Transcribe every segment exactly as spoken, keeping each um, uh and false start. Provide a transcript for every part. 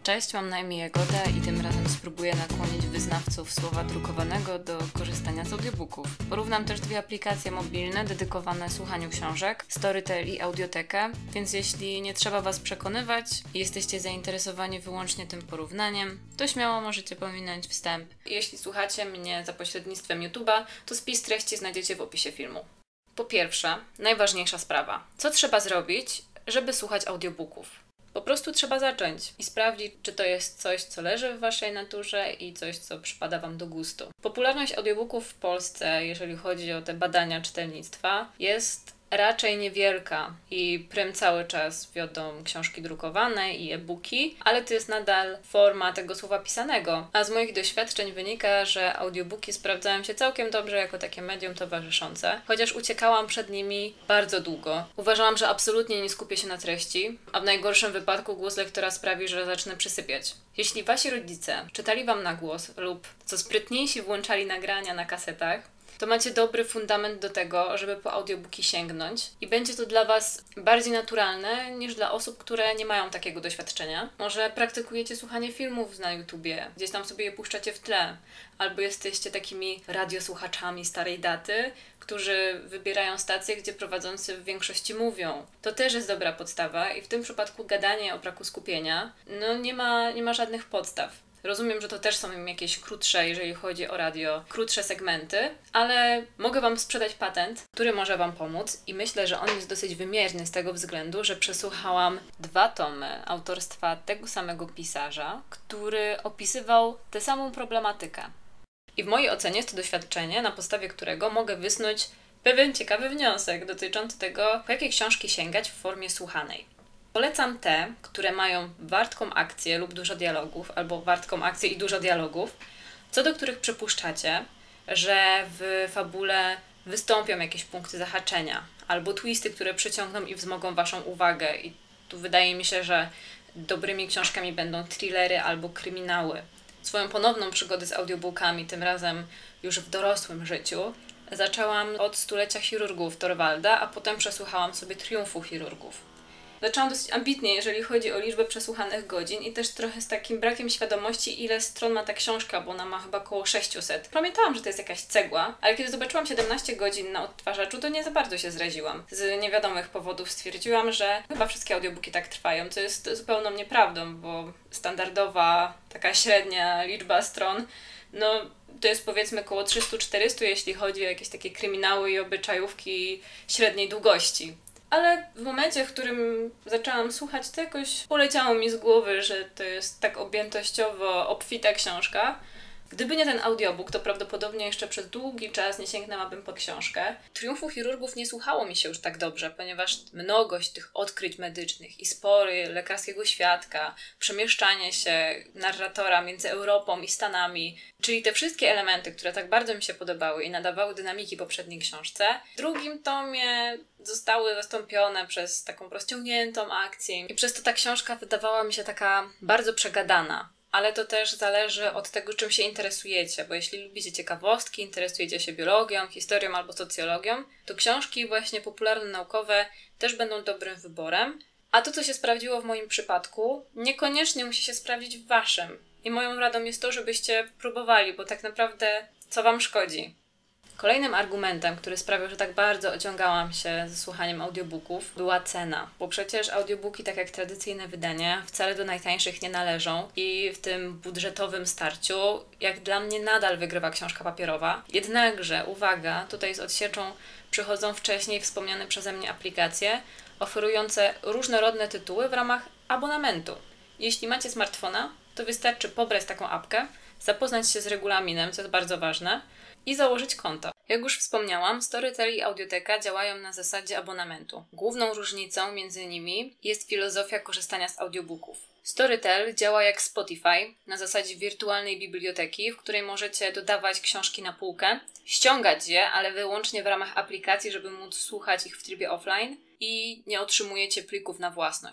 Cześć, mam na imię Jagoda i tym razem spróbuję nakłonić wyznawców słowa drukowanego do korzystania z audiobooków. Porównam też dwie aplikacje mobilne dedykowane słuchaniu książek, Storytel i Audiotekę, więc jeśli nie trzeba Was przekonywać i jesteście zainteresowani wyłącznie tym porównaniem, to śmiało możecie pominąć wstęp. Jeśli słuchacie mnie za pośrednictwem YouTube'a, to spis treści znajdziecie w opisie filmu. Po pierwsze, najważniejsza sprawa. Co trzeba zrobić, żeby słuchać audiobooków? Po prostu trzeba zacząć i sprawdzić, czy to jest coś, co leży w Waszej naturze i coś, co przypada Wam do gustu. Popularność audiobooków w Polsce, jeżeli chodzi o te badania czytelnictwa, jest raczej niewielka i prym cały czas wiodą książki drukowane i e-booki, ale to jest nadal forma tego słowa pisanego. A z moich doświadczeń wynika, że audiobooki sprawdzają się całkiem dobrze jako takie medium towarzyszące, chociaż uciekałam przed nimi bardzo długo. Uważałam, że absolutnie nie skupię się na treści, a w najgorszym wypadku głos lektora sprawi, że zacznę przysypiać. Jeśli Wasi rodzice czytali Wam na głos lub co sprytniejsi włączali nagrania na kasetach, to macie dobry fundament do tego, żeby po audiobooki sięgnąć i będzie to dla Was bardziej naturalne niż dla osób, które nie mają takiego doświadczenia. Może praktykujecie słuchanie filmów na YouTubie, gdzieś tam sobie je puszczacie w tle, albo jesteście takimi radiosłuchaczami starej daty, którzy wybierają stacje, gdzie prowadzący w większości mówią. To też jest dobra podstawa i w tym przypadku gadanie o braku skupienia, no nie ma, nie ma żadnych podstaw. Rozumiem, że to też są jakieś krótsze, jeżeli chodzi o radio, krótsze segmenty, ale mogę Wam sprzedać patent, który może Wam pomóc i myślę, że on jest dosyć wymierny z tego względu, że przesłuchałam dwa tomy autorstwa tego samego pisarza, który opisywał tę samą problematykę. I w mojej ocenie jest to doświadczenie, na podstawie którego mogę wysnuć pewien ciekawy wniosek dotyczący tego, po jakie książki sięgać w formie słuchanej. Polecam te, które mają wartką akcję lub dużo dialogów, albo wartką akcję i dużo dialogów, co do których przypuszczacie, że w fabule wystąpią jakieś punkty zahaczenia, albo twisty, które przyciągną i wzmogą Waszą uwagę. I tu wydaje mi się, że dobrymi książkami będą thrillery albo kryminały. Swoją ponowną przygodę z audiobookami, tym razem już w dorosłym życiu, zaczęłam od Stulecia Chirurgów Torwalda, a potem przesłuchałam sobie Triumfu Chirurgów. Zaczęłam dosyć ambitnie, jeżeli chodzi o liczbę przesłuchanych godzin i też trochę z takim brakiem świadomości, ile stron ma ta książka, bo ona ma chyba około sześćset. Pamiętałam, że to jest jakaś cegła, ale kiedy zobaczyłam siedemnaście godzin na odtwarzaczu, to nie za bardzo się zraziłam. Z niewiadomych powodów stwierdziłam, że chyba wszystkie audiobooki tak trwają, co jest zupełną nieprawdą, bo standardowa, taka średnia liczba stron, no to jest powiedzmy około trzysta czterysta, jeśli chodzi o jakieś takie kryminały i obyczajówki średniej długości. Ale w momencie, w którym zaczęłam słuchać, to jakoś poleciało mi z głowy, że to jest tak objętościowo obfita książka. Gdyby nie ten audiobook, to prawdopodobnie jeszcze przez długi czas nie sięgnęłabym po książkę. Triumfu Chirurgów nie słuchało mi się już tak dobrze, ponieważ mnogość tych odkryć medycznych i spory lekarskiego świadka, przemieszczanie się narratora między Europą i Stanami, czyli te wszystkie elementy, które tak bardzo mi się podobały i nadawały dynamiki poprzedniej książce, w drugim tomie zostały zastąpione przez taką rozciągniętą akcję i przez to ta książka wydawała mi się taka bardzo przegadana. Ale to też zależy od tego, czym się interesujecie, bo jeśli lubicie ciekawostki, interesujecie się biologią, historią albo socjologią, to książki właśnie popularno-naukowe też będą dobrym wyborem. A to, co się sprawdziło w moim przypadku, niekoniecznie musi się sprawdzić w Waszym. I moją radą jest to, żebyście próbowali, bo tak naprawdę co Wam szkodzi? Kolejnym argumentem, który sprawiał, że tak bardzo ociągałam się ze słuchaniem audiobooków, była cena. Bo przecież audiobooki, tak jak tradycyjne wydania, wcale do najtańszych nie należą i w tym budżetowym starciu, jak dla mnie, nadal wygrywa książka papierowa. Jednakże, uwaga, tutaj z odsieczą przychodzą wcześniej wspomniane przeze mnie aplikacje oferujące różnorodne tytuły w ramach abonamentu. Jeśli macie smartfona, to wystarczy pobrać taką apkę, zapoznać się z regulaminem, co jest bardzo ważne, i założyć konto. Jak już wspomniałam, Storytel i Audioteka działają na zasadzie abonamentu. Główną różnicą między nimi jest filozofia korzystania z audiobooków. Storytel działa jak Spotify na zasadzie wirtualnej biblioteki, w której możecie dodawać książki na półkę, ściągać je, ale wyłącznie w ramach aplikacji, żeby móc słuchać ich w trybie offline i nie otrzymujecie plików na własność.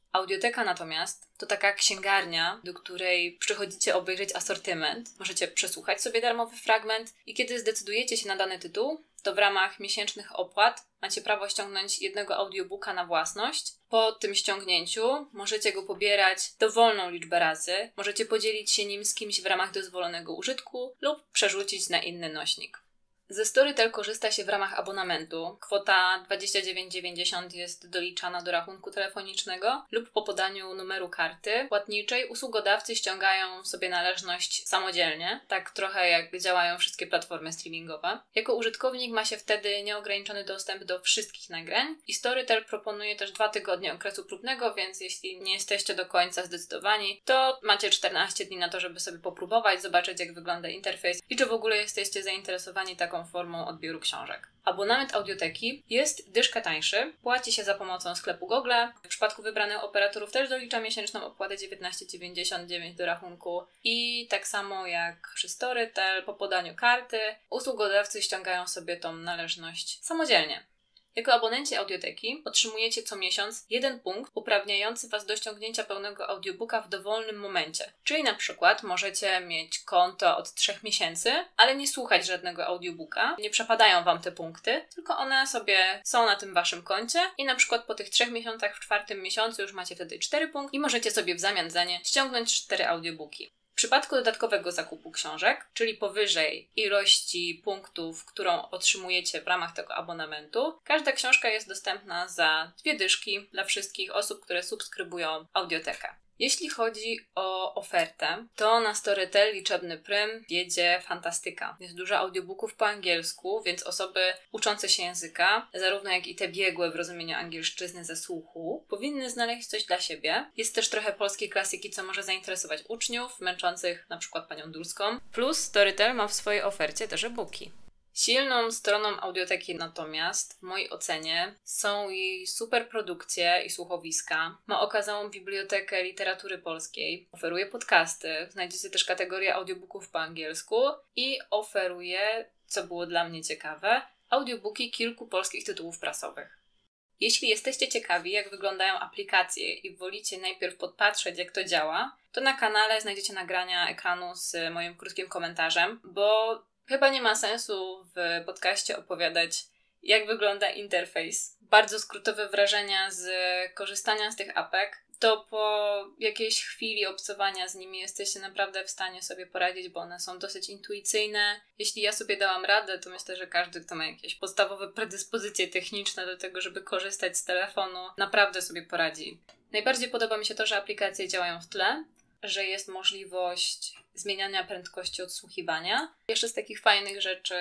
Audioteka natomiast to taka księgarnia, do której przychodzicie obejrzeć asortyment. Możecie przesłuchać sobie darmowy fragment i kiedy zdecydujecie się na dany tytuł, to w ramach miesięcznych opłat macie prawo ściągnąć jednego audiobooka na własność. Po tym ściągnięciu możecie go pobierać dowolną liczbę razy, możecie podzielić się nim z kimś w ramach dozwolonego użytku lub przerzucić na inny nośnik. Ze Storytel korzysta się w ramach abonamentu. Kwota dwadzieścia dziewięć dziewięćdziesiąt jest doliczana do rachunku telefonicznego lub po podaniu numeru karty płatniczej usługodawcy ściągają sobie należność samodzielnie, tak trochę jak działają wszystkie platformy streamingowe. Jako użytkownik ma się wtedy nieograniczony dostęp do wszystkich nagrań i Storytel proponuje też dwa tygodnie okresu próbnego, więc jeśli nie jesteście do końca zdecydowani, to macie czternaście dni na to, żeby sobie popróbować, zobaczyć jak wygląda interfejs i czy w ogóle jesteście zainteresowani taką formą odbioru książek. Abonament Audioteki jest dyszkę tańszy, płaci się za pomocą sklepu Google. W przypadku wybranych operatorów też dolicza miesięczną opłatę dziewiętnaście dziewięćdziesiąt dziewięć do rachunku i tak samo jak przy Storytel po podaniu karty usługodawcy ściągają sobie tą należność samodzielnie. Jako abonenci Audioteki otrzymujecie co miesiąc jeden punkt uprawniający Was do ściągnięcia pełnego audiobooka w dowolnym momencie. Czyli na przykład możecie mieć konto od trzech miesięcy, ale nie słuchać żadnego audiobooka. Nie przepadają Wam te punkty, tylko one sobie są na tym Waszym koncie i na przykład po tych trzech miesiącach w czwartym miesiącu już macie wtedy cztery punkty i możecie sobie w zamian za nie ściągnąć cztery audiobooki. W przypadku dodatkowego zakupu książek, czyli powyżej ilości punktów, którą otrzymujecie w ramach tego abonamentu, każda książka jest dostępna za dwie dyszki dla wszystkich osób, które subskrybują Audiotekę. Jeśli chodzi o ofertę, to na Storytel liczebny prym wiedzie fantastyka. Jest dużo audiobooków po angielsku, więc osoby uczące się języka, zarówno jak i te biegłe w rozumieniu angielszczyzny ze słuchu, powinny znaleźć coś dla siebie. Jest też trochę polskiej klasyki, co może zainteresować uczniów, męczących na przykład panią Dulską. Plus Storytel ma w swojej ofercie też e-booki. Silną stroną Audioteki natomiast, w mojej ocenie, są jej superprodukcje i słuchowiska. Ma okazałą bibliotekę literatury polskiej, oferuje podcasty, znajdziecie też kategorię audiobooków po angielsku i oferuje, co było dla mnie ciekawe, audiobooki kilku polskich tytułów prasowych. Jeśli jesteście ciekawi, jak wyglądają aplikacje i wolicie najpierw podpatrzeć, jak to działa, to na kanale znajdziecie nagrania ekranu z moim krótkim komentarzem, bo chyba nie ma sensu w podcaście opowiadać, jak wygląda interfejs. Bardzo skrótowe wrażenia z korzystania z tych apek. To po jakiejś chwili obcowania z nimi jesteście naprawdę w stanie sobie poradzić, bo one są dosyć intuicyjne. Jeśli ja sobie dałam radę, to myślę, że każdy, kto ma jakieś podstawowe predyspozycje techniczne do tego, żeby korzystać z telefonu, naprawdę sobie poradzi. Najbardziej podoba mi się to, że aplikacje działają w tle, że jest możliwość zmieniania prędkości odsłuchiwania. Jeszcze z takich fajnych rzeczy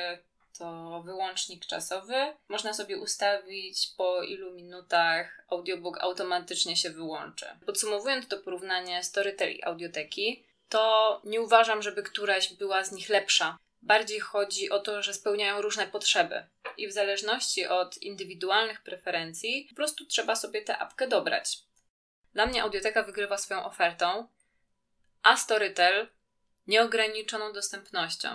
to wyłącznik czasowy. Można sobie ustawić, po ilu minutach audiobook automatycznie się wyłączy. Podsumowując to porównanie Storytel i Audioteki, to nie uważam, żeby któraś była z nich lepsza. Bardziej chodzi o to, że spełniają różne potrzeby. I w zależności od indywidualnych preferencji po prostu trzeba sobie tę apkę dobrać. Dla mnie Audioteka wygrywa swoją ofertą, a Storytel nieograniczoną dostępnością.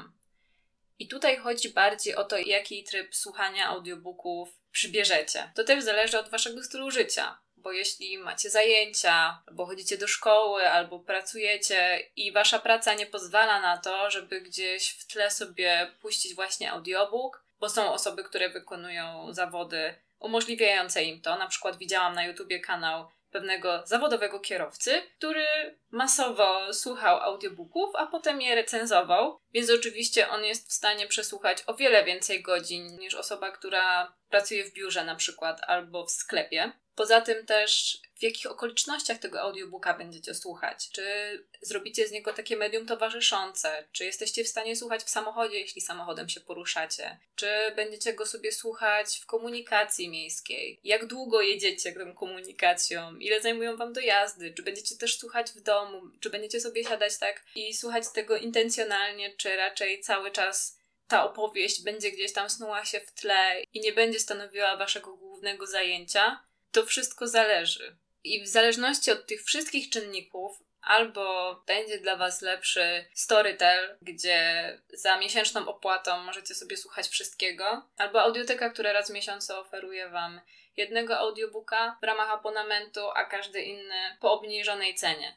I tutaj chodzi bardziej o to, jaki tryb słuchania audiobooków przybierzecie. To też zależy od waszego stylu życia, bo jeśli macie zajęcia, albo chodzicie do szkoły, albo pracujecie i wasza praca nie pozwala na to, żeby gdzieś w tle sobie puścić właśnie audiobook, bo są osoby, które wykonują zawody umożliwiające im to. Na przykład widziałam na YouTubie kanał pewnego zawodowego kierowcy, który masowo słuchał audiobooków, a potem je recenzował, więc oczywiście on jest w stanie przesłuchać o wiele więcej godzin niż osoba, która pracuje w biurze na przykład albo w sklepie. Poza tym też w jakich okolicznościach tego audiobooka będziecie słuchać? Czy zrobicie z niego takie medium towarzyszące? Czy jesteście w stanie słuchać w samochodzie, jeśli samochodem się poruszacie? Czy będziecie go sobie słuchać w komunikacji miejskiej? Jak długo jedziecie tą komunikacją? Ile zajmują wam dojazdy? Czy będziecie też słuchać w domu? Czy będziecie sobie siadać tak i słuchać tego intencjonalnie? Czy raczej cały czas ta opowieść będzie gdzieś tam snuła się w tle i nie będzie stanowiła waszego głównego zajęcia? To wszystko zależy. I w zależności od tych wszystkich czynników albo będzie dla Was lepszy Storytel, gdzie za miesięczną opłatą możecie sobie słuchać wszystkiego, albo Audioteka, która raz w miesiącu oferuje Wam jednego audiobooka w ramach abonamentu, a każdy inny po obniżonej cenie.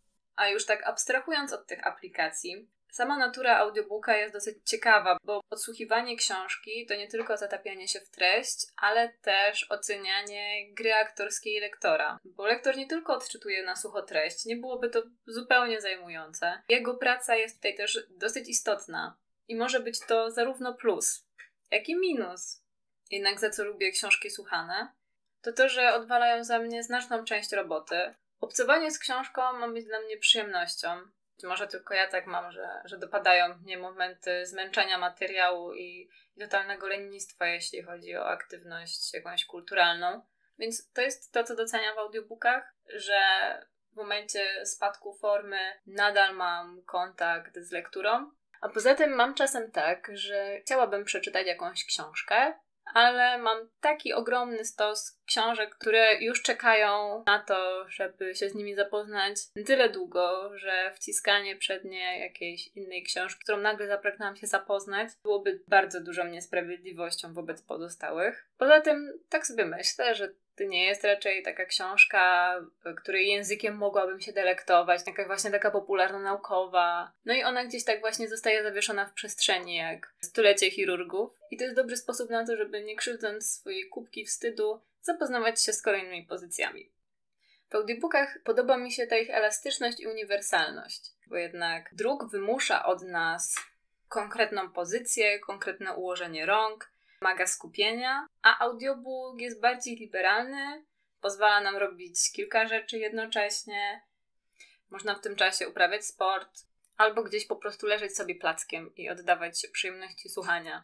A już tak abstrahując od tych aplikacji, sama natura audiobooka jest dosyć ciekawa, bo odsłuchiwanie książki to nie tylko zatapianie się w treść, ale też ocenianie gry aktorskiej lektora. Bo lektor nie tylko odczytuje na sucho treść, nie byłoby to zupełnie zajmujące. Jego praca jest tutaj też dosyć istotna i może być to zarówno plus, jak i minus. Jednak za co lubię książki słuchane, to to, że odwalają za mnie znaczną część roboty. Obcowanie z książką ma być dla mnie przyjemnością. Może tylko ja tak mam, że, że dopadają mnie momenty zmęczenia materiału i, i totalnego lenistwa, jeśli chodzi o aktywność jakąś kulturalną. Więc to jest to, co doceniam w audiobookach, że w momencie spadku formy nadal mam kontakt z lekturą. A poza tym mam czasem tak, że chciałabym przeczytać jakąś książkę, ale mam taki ogromny stos książek, które już czekają na to, żeby się z nimi zapoznać tyle długo, że wciskanie przed nie jakiejś innej książki, którą nagle zapragnęłam się zapoznać, byłoby bardzo dużą niesprawiedliwością wobec pozostałych. Poza tym tak sobie myślę, że to nie jest raczej taka książka, której językiem mogłabym się delektować, taka właśnie taka popularno-naukowa. No i ona gdzieś tak właśnie zostaje zawieszona w przestrzeni jak Stulecie chirurgów. I to jest dobry sposób na to, żeby nie krzywdząc swojej kubki wstydu, zapoznawać się z kolejnymi pozycjami. W audiobookach podoba mi się ta ich elastyczność i uniwersalność, bo jednak druk wymusza od nas konkretną pozycję, konkretne ułożenie rąk, wymaga skupienia, a audiobook jest bardziej liberalny, pozwala nam robić kilka rzeczy jednocześnie, można w tym czasie uprawiać sport, albo gdzieś po prostu leżeć sobie plackiem i oddawać się przyjemności słuchania.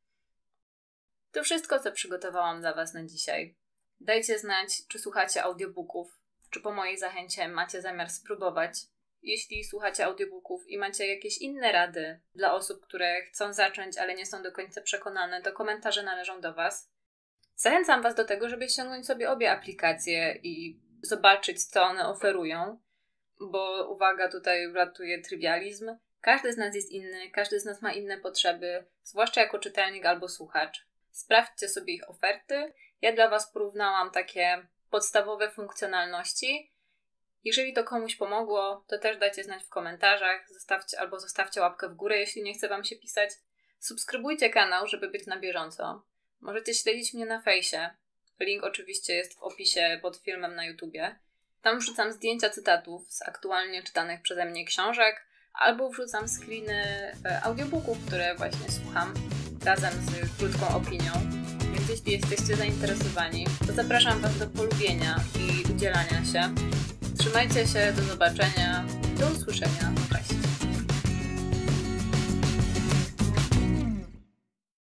To wszystko, co przygotowałam dla Was na dzisiaj. Dajcie znać, czy słuchacie audiobooków, czy po mojej zachęcie macie zamiar spróbować. Jeśli słuchacie audiobooków i macie jakieś inne rady dla osób, które chcą zacząć, ale nie są do końca przekonane, to komentarze należą do Was. Zachęcam Was do tego, żeby ściągnąć sobie obie aplikacje i zobaczyć, co one oferują, bo uwaga, tutaj wlatuje trywializm. Każdy z nas jest inny, każdy z nas ma inne potrzeby, zwłaszcza jako czytelnik albo słuchacz. Sprawdźcie sobie ich oferty. Ja dla Was porównałam takie podstawowe funkcjonalności. Jeżeli to komuś pomogło, to też dajcie znać w komentarzach, zostawcie albo zostawcie łapkę w górę, jeśli nie chce Wam się pisać. Subskrybujcie kanał, żeby być na bieżąco. Możecie śledzić mnie na fejsie. Link oczywiście jest w opisie pod filmem na YouTubie. Tam wrzucam zdjęcia cytatów z aktualnie czytanych przeze mnie książek, albo wrzucam screeny audiobooków, które właśnie słucham, razem z krótką opinią. Więc jeśli jesteście zainteresowani, to zapraszam Was do polubienia i udzielania się. Trzymajcie się, do zobaczenia, do usłyszenia, cześć!